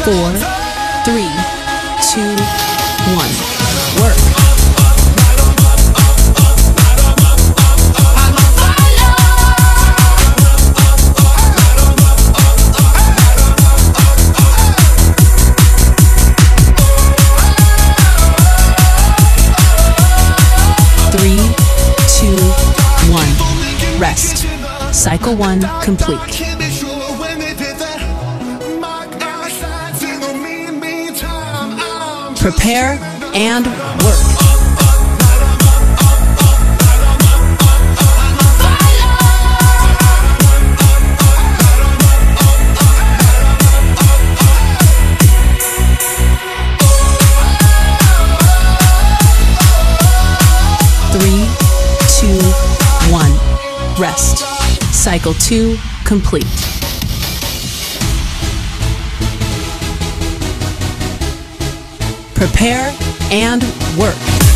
4, 3, 2, 1. Work. 3, 2, 1. Rest. Cycle 1 complete. Prepare and work. Three, two, one. Rest. Cycle 2 complete. Prepare and work.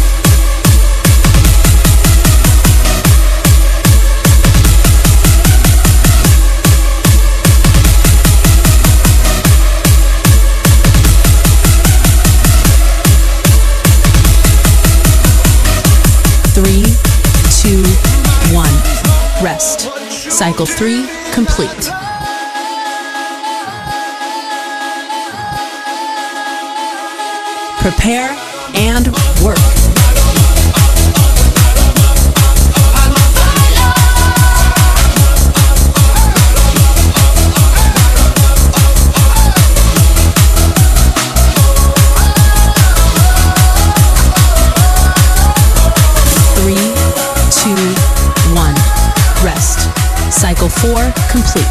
Three, two, one. Rest. Cycle 3 complete. Prepare and work. Three, two, one. Rest. Cycle 4 complete.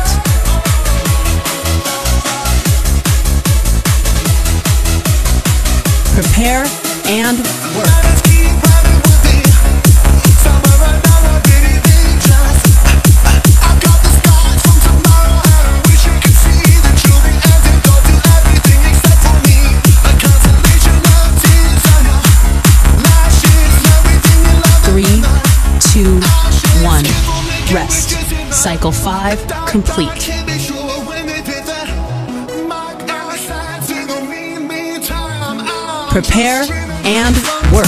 Prepare and work. Three, two, one. Rest. Cycle 5 complete. Prepare and work.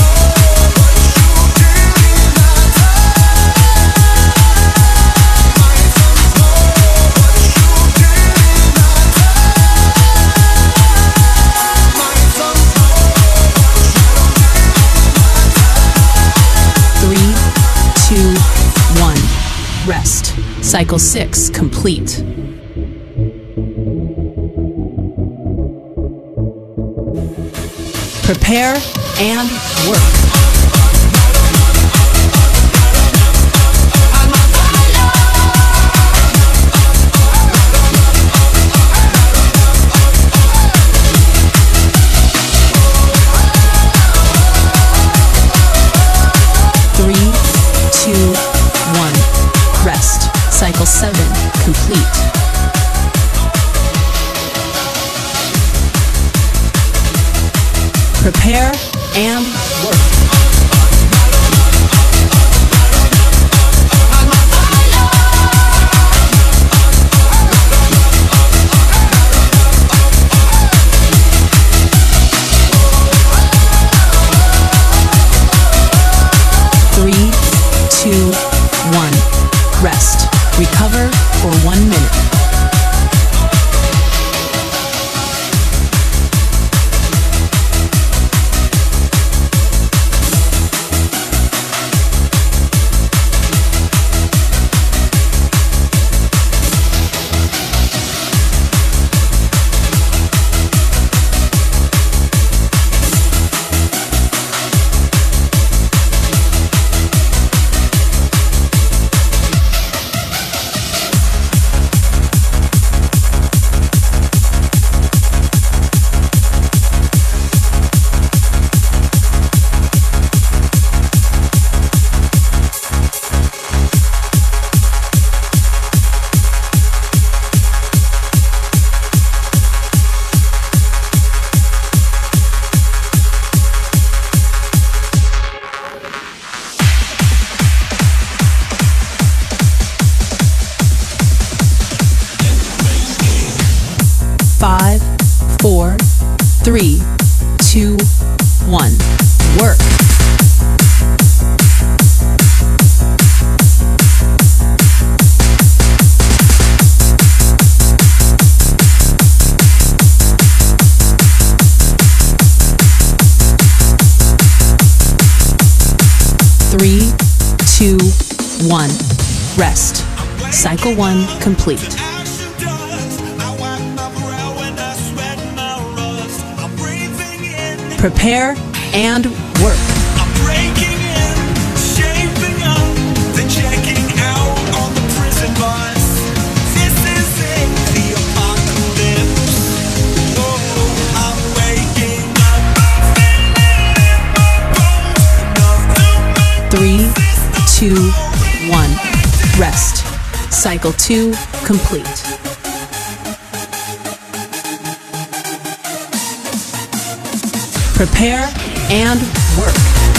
Three, two, one. Rest. Cycle 6 complete. Prepare and work. Three, two, one. Rest. Cycle 7 complete. Prepare and work. Three, two, one. Rest. Recover for 1 minute. 3, 2, 1, work. Three, two, one, rest. Cycle 1 complete. Prepare and work. I'm breaking in, shaping up, then checking out on the prison bus. This is it, the apocalypse. Oh, I'm waking up, feeling in my bones. 3, 2, 1, rest. Cycle 2 complete. Prepare and work.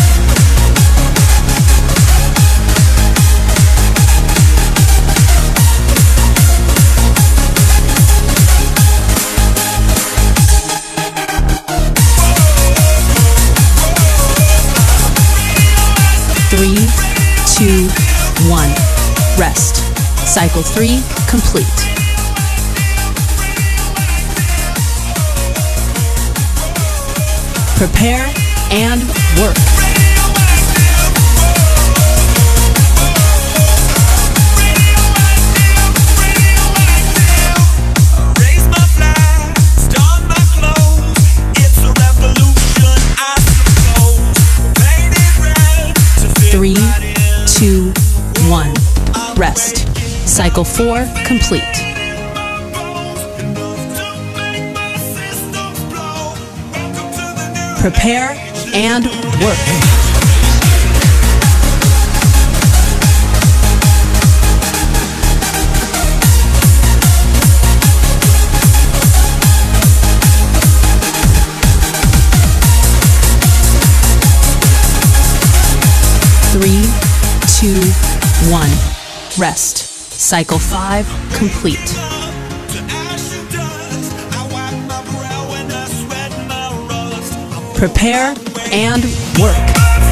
Three, two, one, rest. Cycle 3 complete. Prepare and work. Raise my flag, start my clothes. It's a revolution, I suppose. Painted red to fit 3, right in. 2, 1, rest. Cycle 4 complete. Prepare and work. Three, 2, 1, rest. Cycle 5 complete. Prepare and work.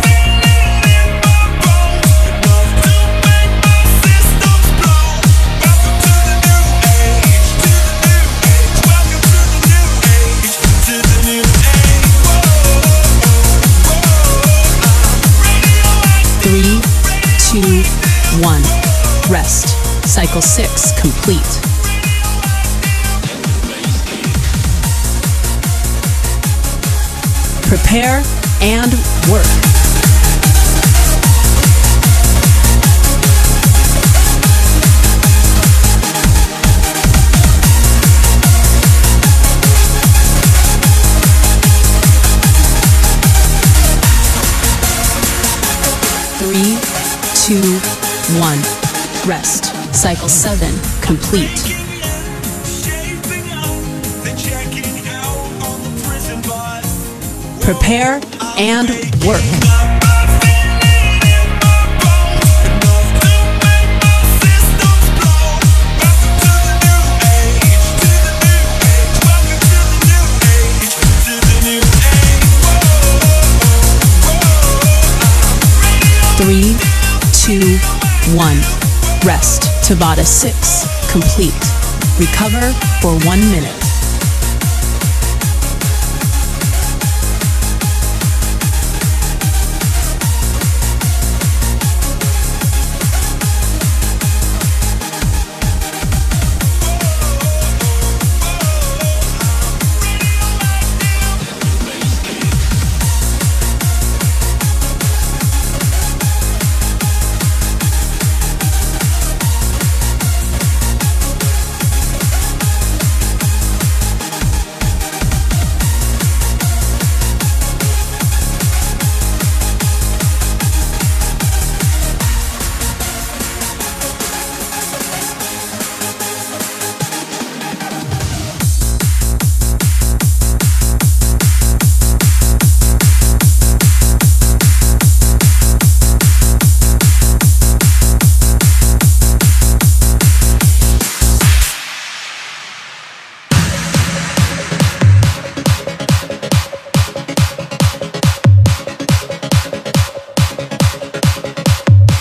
Three, 2, 1, rest. Cycle 6 complete. Prepare and work. Three, 2, 1, rest. Cycle 7 complete. Prepare and work. Three, 2, 1, rest. Tabata 6 complete. Recover for 1 minute.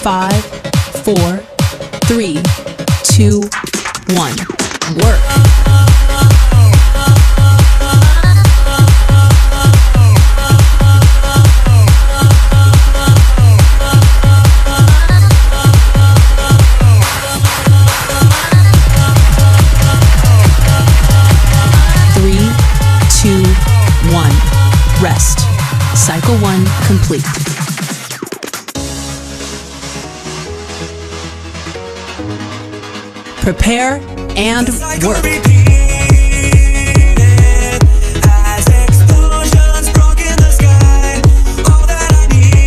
5, 4, 3, 2, 1. Work. 3, 2, 1. Rest. Cycle 1 complete. Prepare and work. As explosions broke in the sky, all that I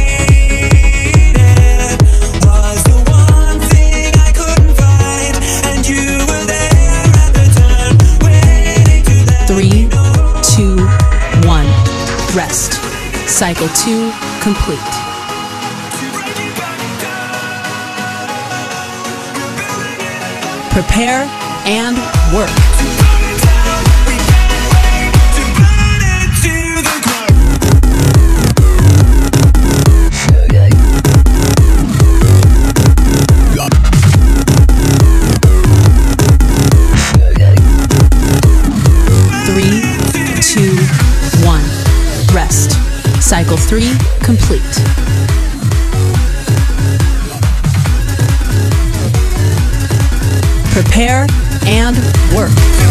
needed was the one thing I couldn't find, and you were there at the turn, waiting to let 3, 2, 1. Rest. Cycle 2 complete. Prepare and work. Three, 2, 1. Rest. Cycle 3 complete. Prepare and work.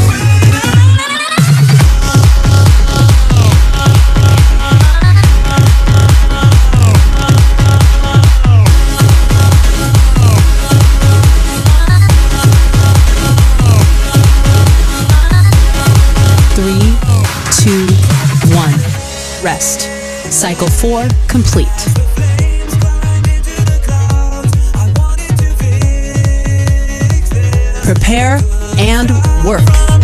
Three, 2, 1. Rest. Cycle 4 complete. Prepare and work.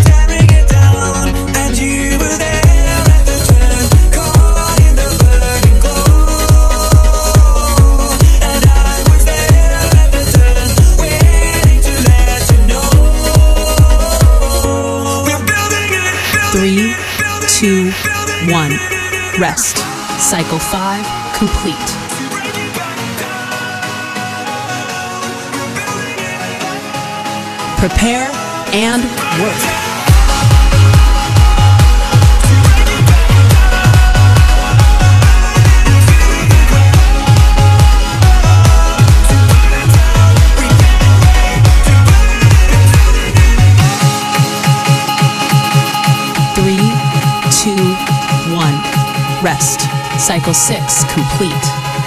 Three, 2, 1. Rest. Cycle 5 complete. Prepare and work. Three, 2, 1. Rest. Cycle 6 complete.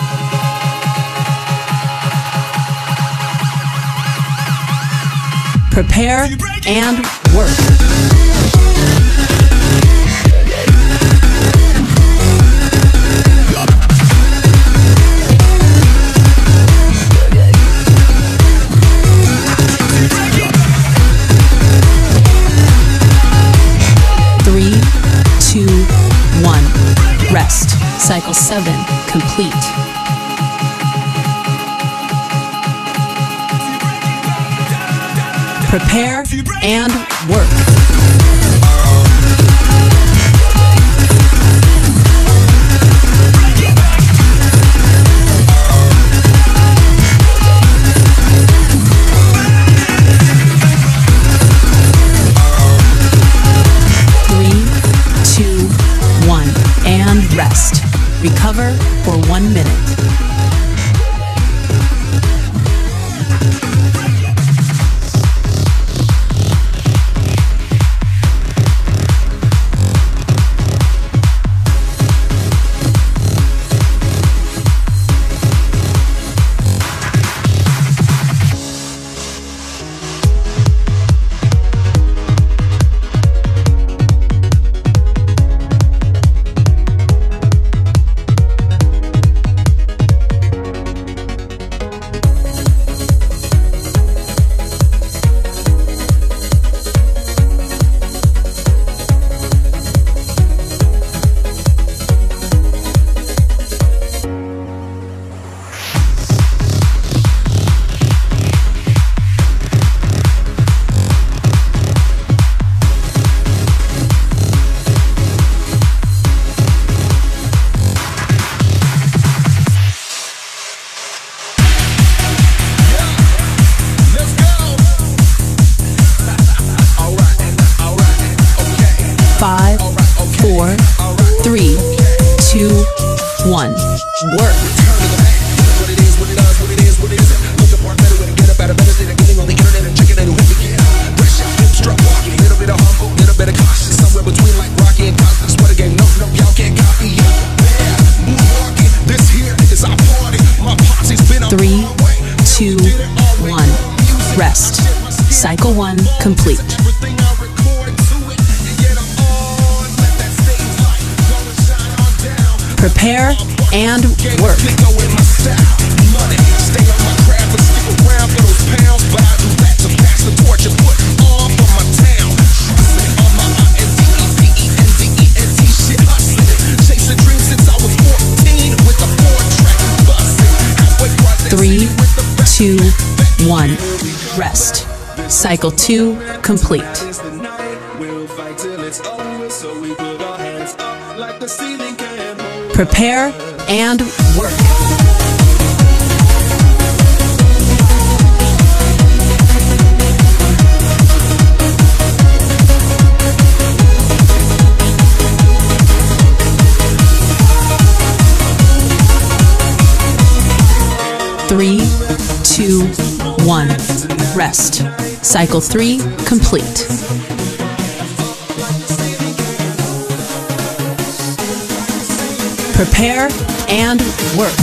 Prepare and work. Three, 2, 1. Rest. Cycle 7 complete. Prepare and work. Three, 2, 1, and rest. Recover for 1 minute. 1. Work. Three, two, one. Rest. Cycle 1 complete. Prepare and work. Three, two, one. Rest. Cycle 2 complete. Prepare and work. Three, two, one. Rest. Cycle 3 complete. Prepare and work.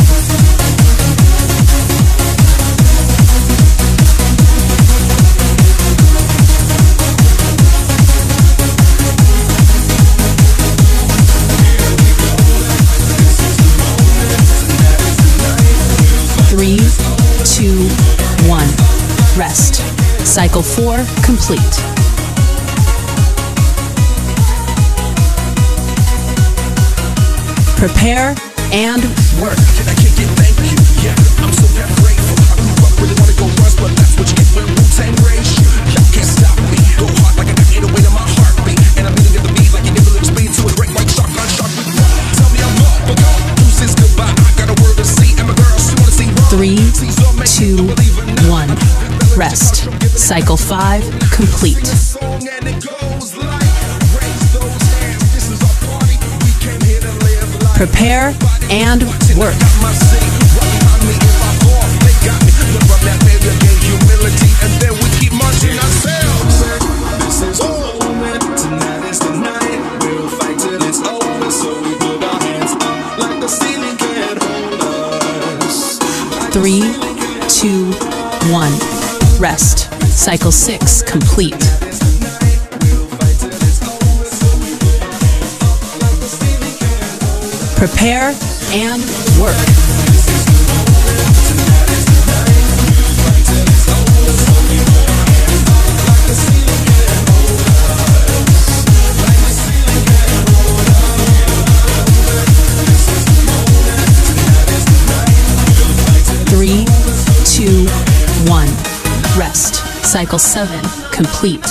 Three, two, one. Rest. Cycle 4 complete. Prepare and work. I can't get thank you. Yeah, I'm so damn grateful. I grew up really wanna go rust, but that's what you get when Wu-Tang raised you. Y'all can't stop me. Go hard like I got 808 on my heartbeat, and I'm beating at the beat like you never little speed to it. Break like shotgun, shark with one. Tell me I'm up, but gone. Who says goodbye? I got a word to say, and my girl, she wanna see wrong. 3, 2, 1. Rest. Cycle 5 complete. Prepare and work. Three, two, one. Rest. Cycle 6 complete. Prepare and work. Three, two, one. Rest. Cycle 7 complete.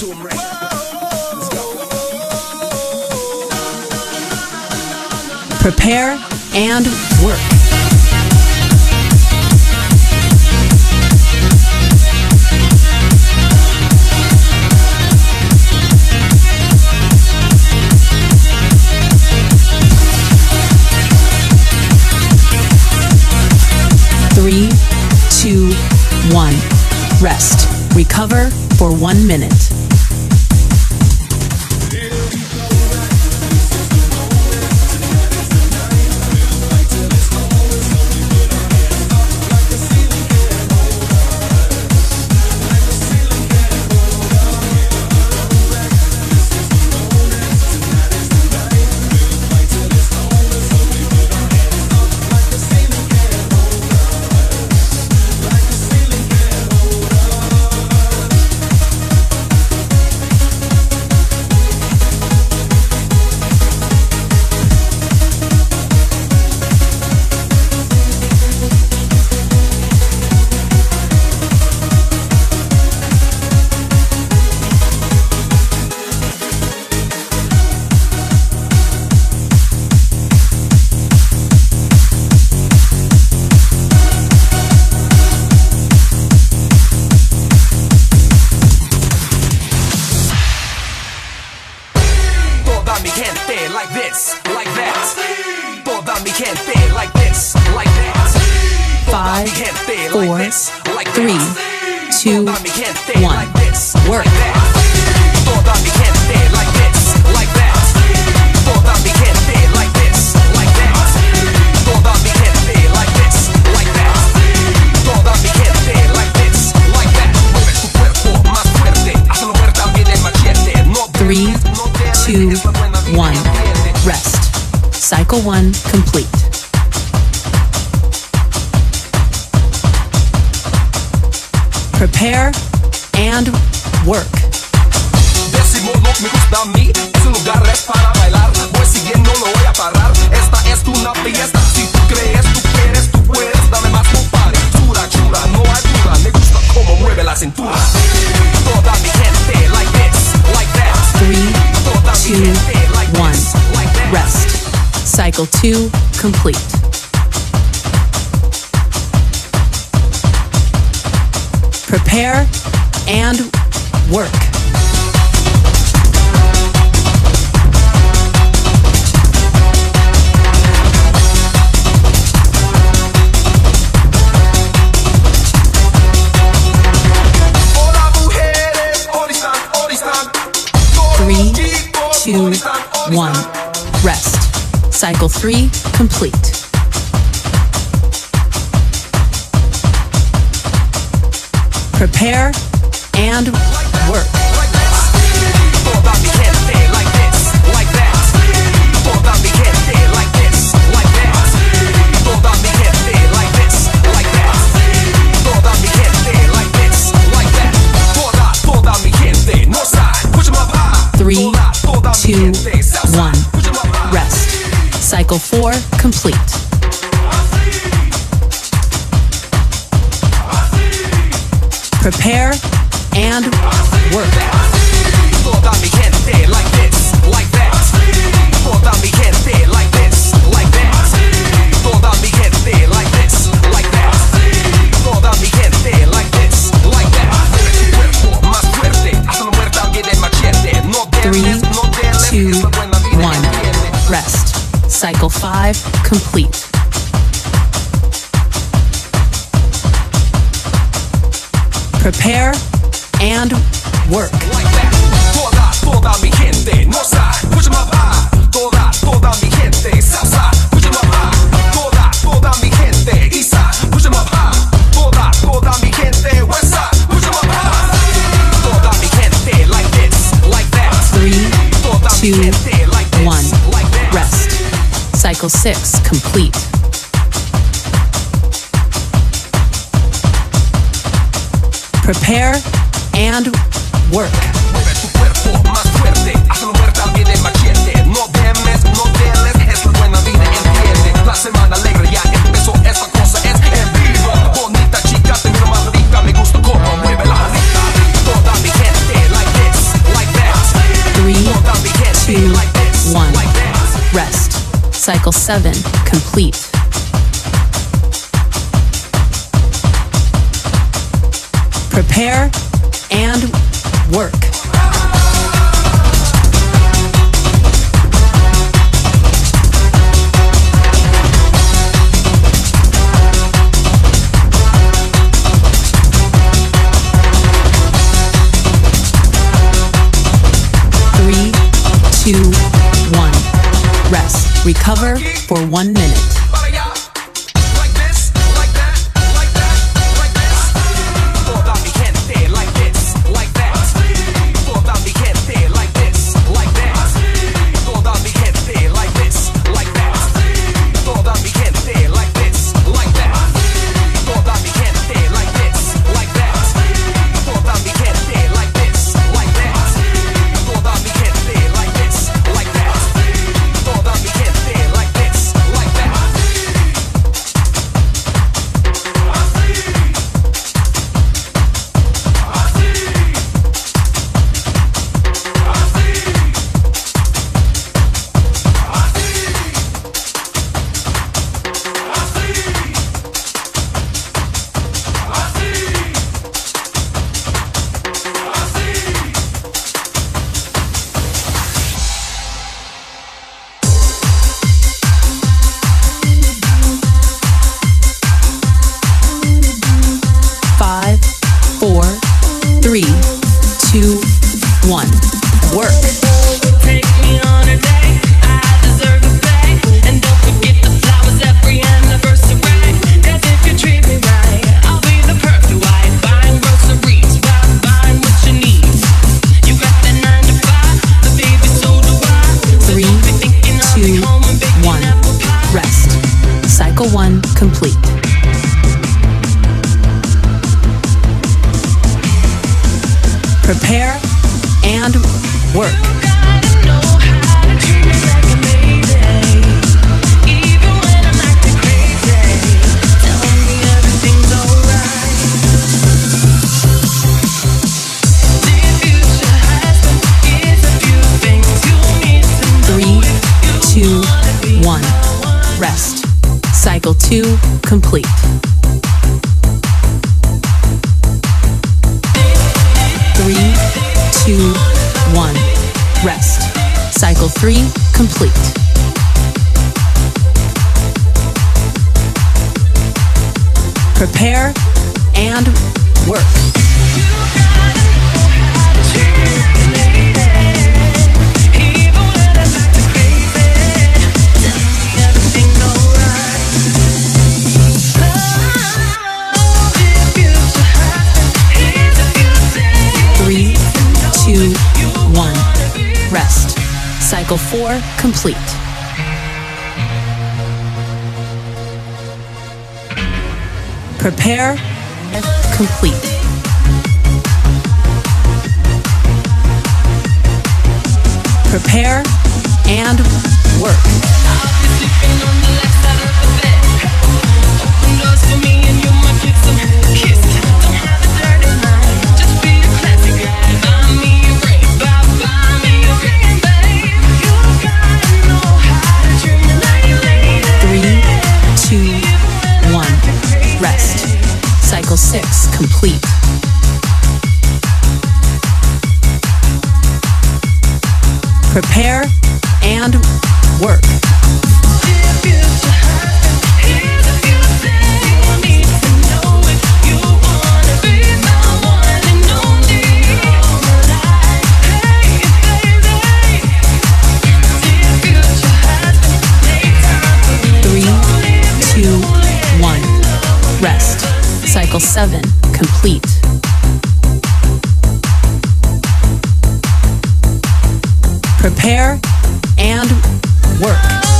Prepare and work. Three, two, one. Rest. Recover for 1 minute. 5, 4, 3, 2, 1. Work. Toda mi gente like this, like that. Toda mi gente like this, like that. Toda mi gente like this, like that. Toda mi gente like this, like that. Mueve tu cuerpo más fuerte, hazlo ver también el machete. No 3, 2, 1. Rest. Cycle 1 complete. Prepare and work. Décimo no me gusta a mí, ese lugar es para bailar. Voy siguiendo, no voy a parar. Esta es una fiesta. Si tú crees, tú quieres, tú puedes. Dame más compadre. Chura, chura, no hay duda. Me gusta cómo mueve la cintura. Toda mi gente like this, like that. 3, 2, 1. Rest. Cycle 2 complete. Prepare and work. Hola mujeres, oristan, oristan. 3, 2, 1. Rest. Cycle 3 complete. Prepare and work. Toda mi gente like this, like that. Toda mi gente like this, like that. Toda mi gente like this, like that. Toda mi gente like this, like that. Toda mi gente no sabe. 3, 2, 1. Rest. Cycle 4 complete. Prepare and work. Toda mi gente like this, like that. Toda mi gente like this, like that. Toda mi gente like this, like that. Toda mi gente like this, like that. Tu cuerpo más fuerte, hazlo ver también el machete. No 3, deles, no deles, 2, es la buena vida 1. que tiene. Rest. Cycle 5 complete. Prepare and work. Like that. Toda mi gente no sabe. Push 'em up high. Toda mi gente salsa. Push 'em up high. Toda mi gente east side. Push 'em up high. Toda mi gente west side. Push 'em up high. Toda mi gente like this, like that. 3, Toda mi 2, gente like this, 1. like that. Rest. Cycle 6 complete. Prepare and work. Mueve tu cuerpo más fuerte, hazlo ver también el machete. No temes, no teles, es la buena vida, entiende. La semana alegre ya empezó, esta cosa es en vivo. Bonita chica, te miro más rica, me gusta cómo mueve la rica. Toda mi gente like this, like that. 3, Toda mi gente 2, like this, 1. like that. Rest. Cycle 7 complete. Prepare and work. Three, 2, 1. Rest. Recover for 1 minute. Para allá, like this, like that, like that, like this. Toda mi gente like this, like that. Toda mi gente like this, like that. Toda mi gente like this, like that. Toda mi gente like this, like that. Toda mi gente like this, like that. Toda mi gente like this, like that. Toda mi gente like this, like that. Toda mi gente like this, like that. 3, 2, 1. Work. Take me on a day, I deserve to pay. And don't forget the flowers every anniversary. 'Cause if you treat me right, I'll be the perfect wife. Buying groceries, buying what you need. You got that 9 to 5, but baby, so do I. So 3, don't be thinking I'll be 2, home and baking 1. apple pie. Rest. Cycle 1 complete. Prepare and work. Gotta know how to treat me like a lady, even when I'm acting crazy. Tell me everything's alright. Dear future husband, here's a few things you need to know. 3, 2, 1. Rest. Cycle 2 complete. Three, 2, 1. Rest. Cycle 3 complete. Prepare and work. Three, 2, 1. Rest. Cycle 4 complete. Prepare, complete. Prepare and work. Three, 2, 1. Rest. Cycle 6 complete. Prepare and work. Three, 2, 1. Rest. Cycle 7 complete. Prepare and work.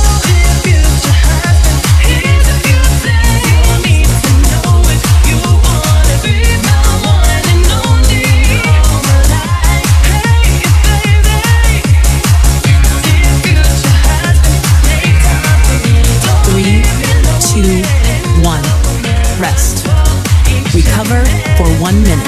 Three, 2, 1. Rest. Recover for 1 minute.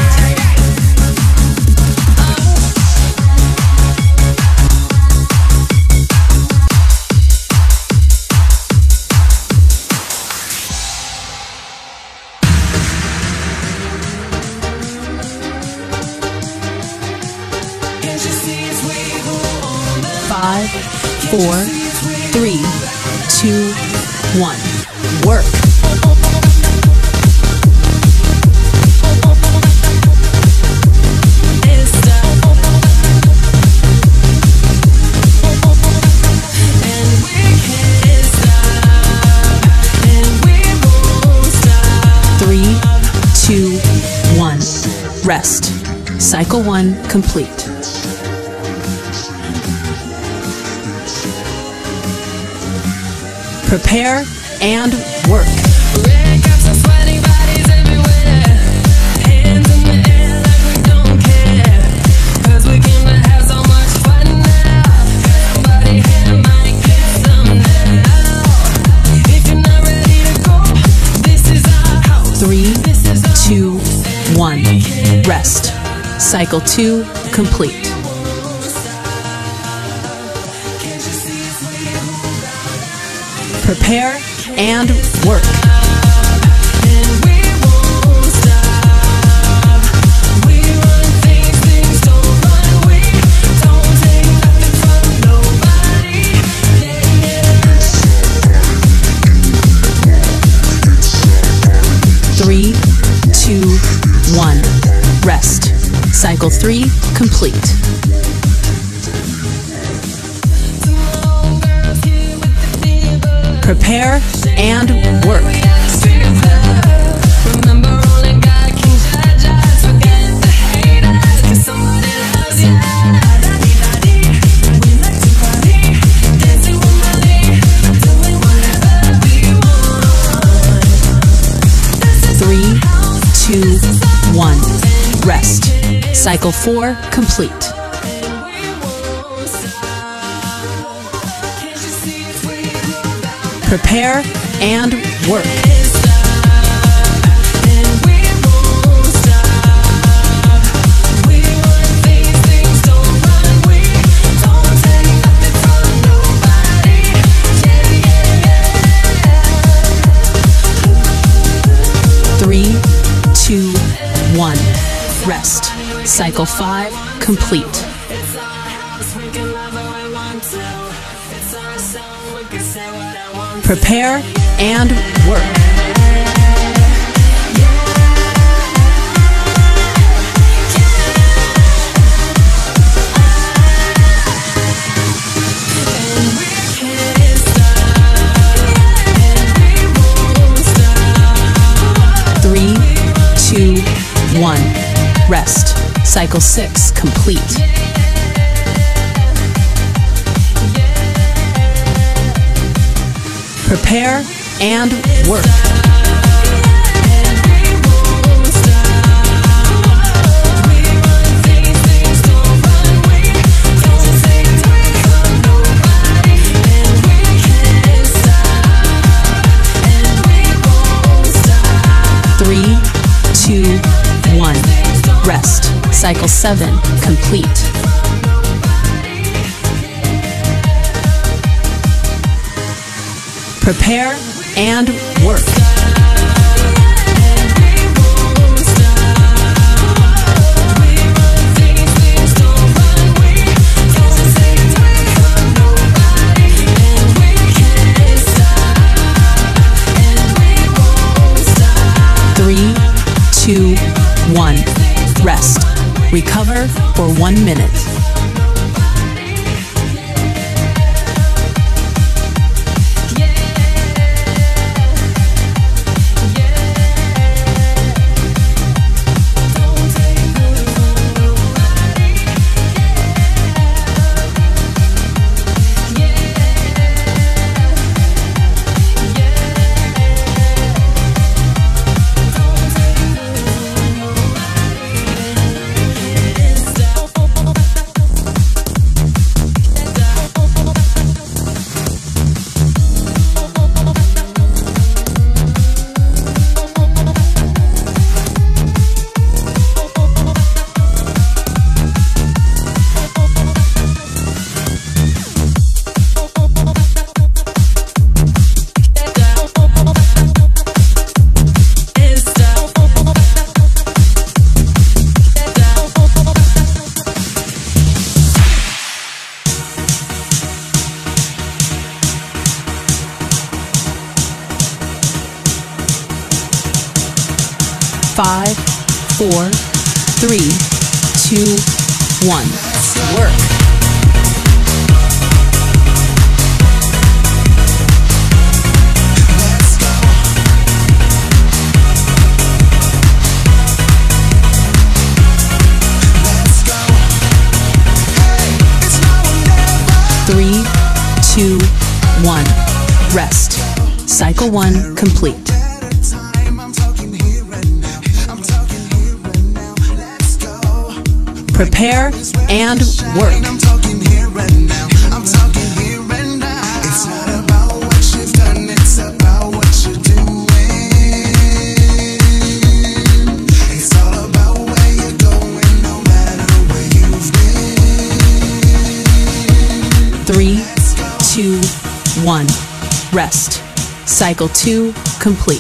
Five, 4, 3, 2, 1. Work. Three, 2, 1. Rest. Cycle 1 complete. Prepare and work. Three, 2, 1. Rest. Cycle 2 complete. Prepare and work. Cycle 3 complete. Prepare and work. Remember, only God can judge us. Forget the haters, 'cause somebody loves you. We like to party, dancing with money, doing whatever we want. 3, 2, 1. Rest. Cycle 4 complete. Prepare and work. Three, 2, 1. Rest. Cycle 5 complete. Prepare and work. Three, 2, 1. Rest. Cycle 6 complete. Prepare and work. Three, 2, 1. Rest. Cycle 7 complete. Prepare and work. Three, 2, 1. Rest. Recover for 1 minute. Five, 4, 3, 2, 1. Work. Three, 2, 1. Rest. Cycle 1 complete. Prepare and work. I'm talking here and now. I'm talking here and now. It's not about what you've done, it's about what you're doing. It's all about where you're going, no matter where you've been. 3, 2, 1. Rest. Cycle 2 complete.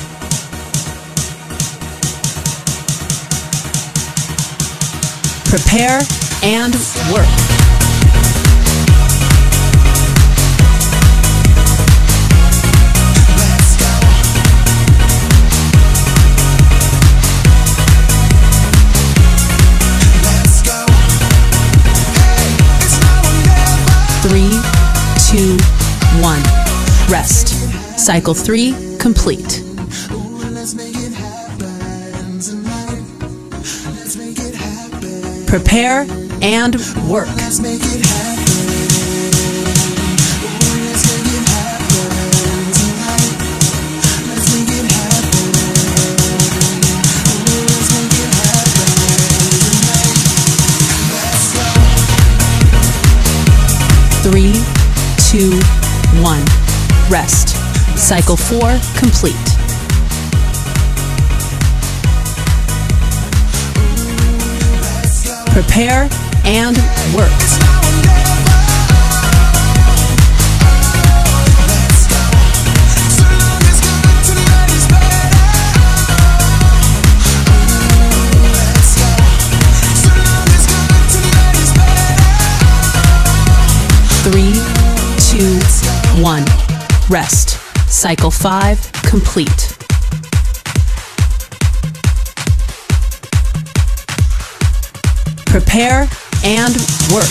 Prepare and work. rest. Cycle 3 complete. Prepare and work. 3, 2, 1. Rest. Cycle 4 complete. Prepare and work. 3, 2, 1. Rest. Cycle 5 complete. Prepare and work.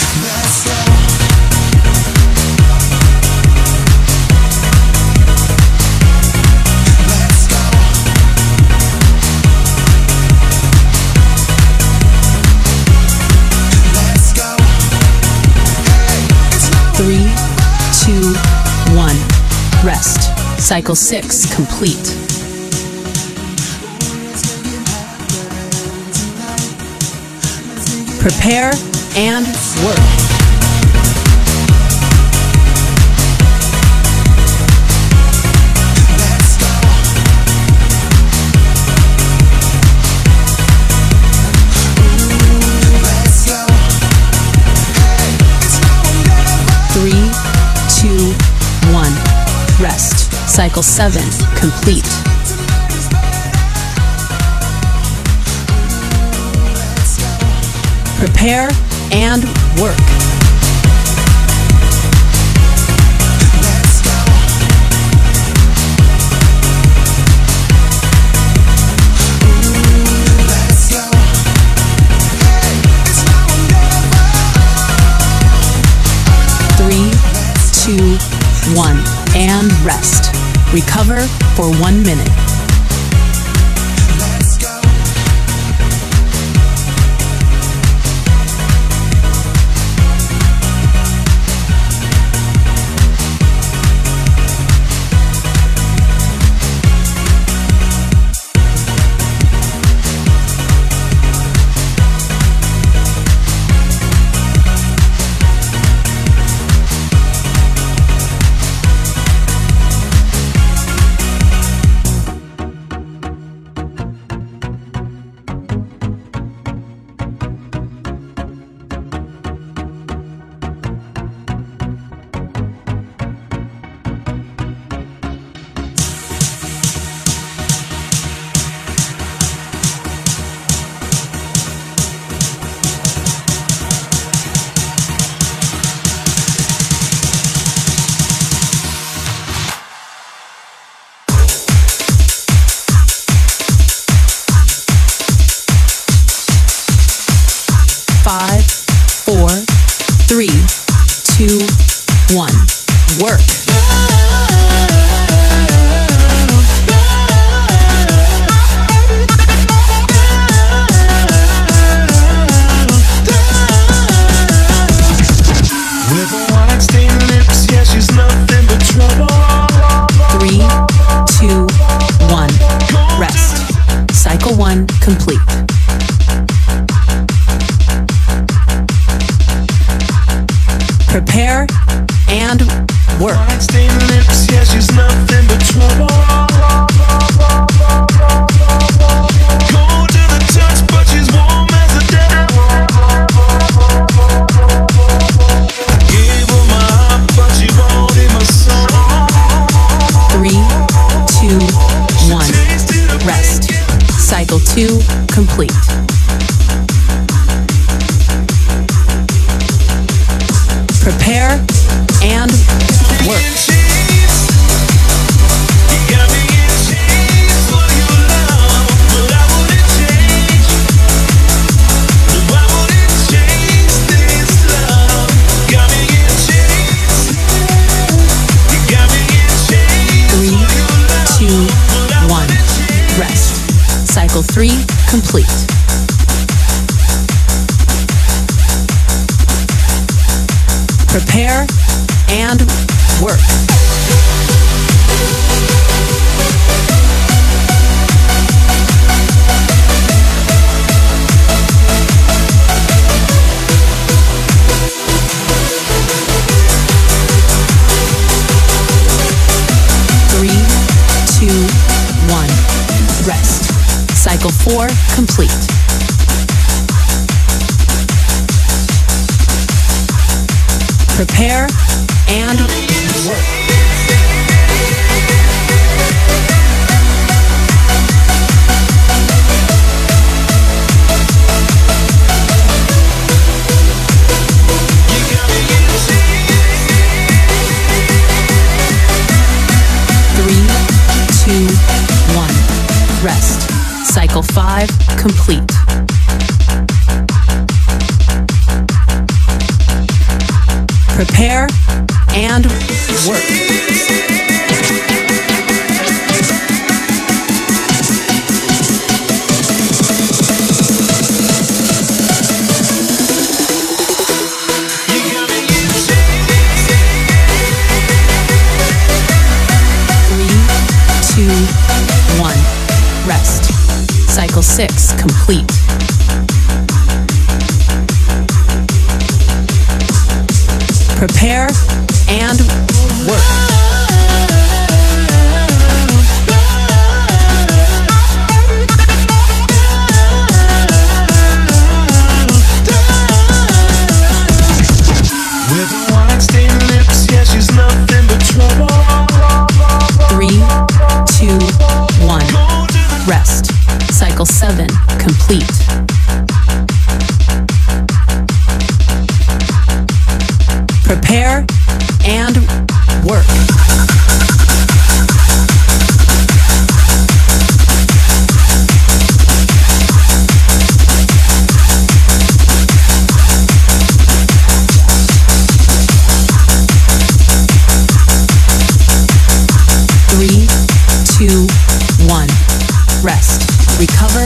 3, 2, 1. Rest. Cycle 6 complete. Prepare and work. 3, 2, 1. Rest. Cycle 7 complete. Prepare and work. 3, 2, 1. And rest. Recover for 1 minute. Five, 4, 3, 2, 1. Work. With wine-stained lips, yeah, she's nothing but trouble. 3, 2, 1. Rest. Cycle 1 complete. Prepare and work. Wine-stained lips, yeah, she's nothing but trouble. Cold to the touch, but she's warm as a devil. Gave her my heart, but she wanted my soul. 3, 2, 1. Rest. Cycle 2 complete. Prepare and work. Got me in chains. 3 complete. Prepare and work. Three, two, one. Rest. Cycle 4 complete. Prepare and work. Three, two, one. Rest. Cycle 5 complete. Prepare and work. Three, two, one. Rest. Cycle 6 complete. Prepare and work. With wine-stained lips, yeah, she's nothing but trouble. 3, 2, 1. Rest. Cycle 7 complete. Prepare and work. Three, two, one. Rest. Recover